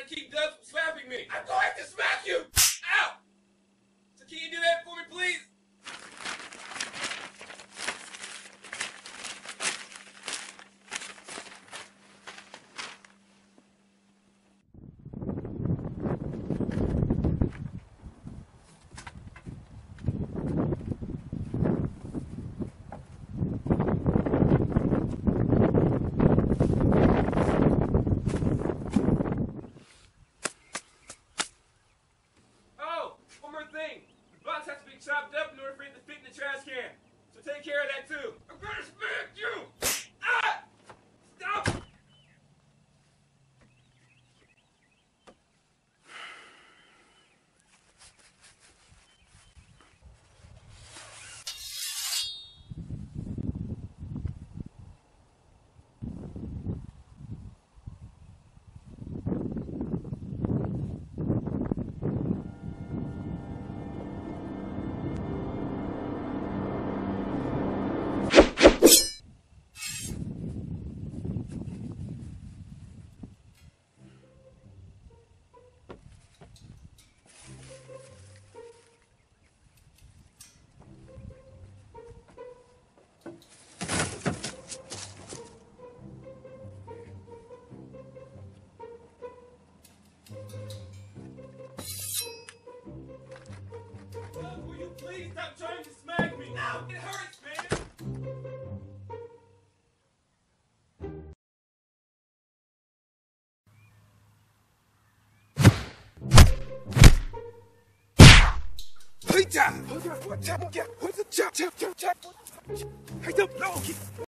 keep Doug from slapping me. I'm going to smack you! Ow! So can you do that for me, please? Chopped up in order for it to fit in the trash can. So take care of that too. I'm gonna smack you! Ah! Stop! Will you please stop trying to smack me? Ow! It hurts, man! Hey,